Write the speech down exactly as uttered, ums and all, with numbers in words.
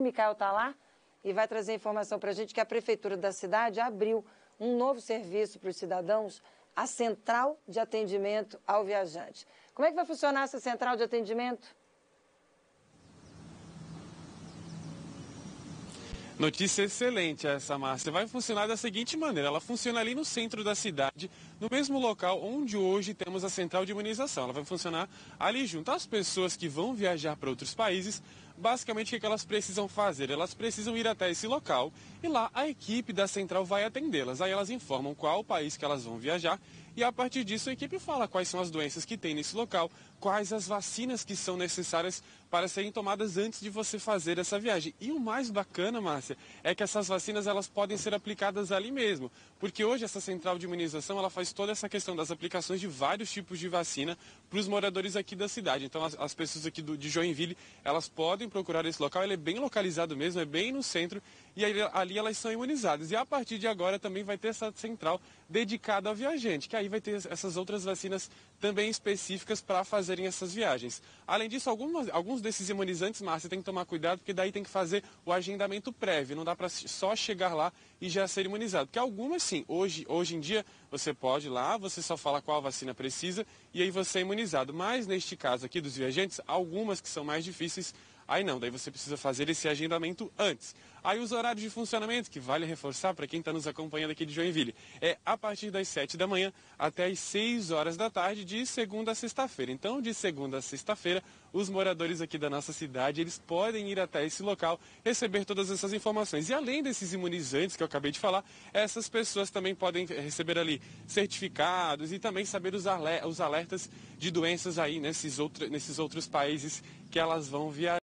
O Micael está lá e vai trazer informação para a gente que a Prefeitura da cidade abriu um novo serviço para os cidadãos, a Central de Atendimento ao Viajante. Como é que vai funcionar essa Central de Atendimento? Notícia excelente essa, Márcia. Vai funcionar da seguinte maneira, ela funciona ali no centro da cidade, no mesmo local onde hoje temos a central de imunização. Ela vai funcionar ali junto às pessoas que vão viajar para outros países. Basicamente, o que elas precisam fazer? Elas precisam ir até esse local e lá a equipe da central vai atendê-las. Aí elas informam qual o país que elas vão viajar e a partir disso a equipe fala quais são as doenças que tem nesse local, quais as vacinas que são necessárias para serem tomadas antes de você fazer essa viagem. E o mais bacana, Márcia, é que essas vacinas elas podem ser aplicadas ali mesmo, porque hoje essa central de imunização ela faz toda essa questão das aplicações de vários tipos de vacina para os moradores aqui da cidade. Então as, as pessoas aqui do, de Joinville, elas podem procurar esse local, ele é bem localizado mesmo, é bem no centro e aí, ali elas são imunizadas. E a partir de agora também vai ter essa central dedicada ao viajante, que aí vai ter essas outras vacinas também específicas para fazerem essas viagens. Além disso, algumas, alguns desses imunizantes, Márcia, tem que tomar cuidado, porque daí tem que fazer o agendamento prévio, não dá para só chegar lá e já ser imunizado. Porque algumas sim, hoje, hoje em dia você pode ir lá, você só fala qual vacina precisa e aí você é imunizado. Mas neste caso aqui dos viajantes, algumas que são mais difíceis, aí não, daí você precisa fazer esse agendamento antes. Aí os horários de funcionamento, que vale reforçar para quem está nos acompanhando aqui de Joinville, é a partir das sete da manhã até as seis horas da tarde, de segunda a sexta-feira. Então, de segunda a sexta-feira, os moradores aqui da nossa cidade, eles podem ir até esse local, receber todas essas informações. E além desses imunizantes que eu acabei de falar, essas pessoas também podem receber ali certificados e também saber os alertas de doenças aí nesses, outro, nesses outros países que elas vão viajar.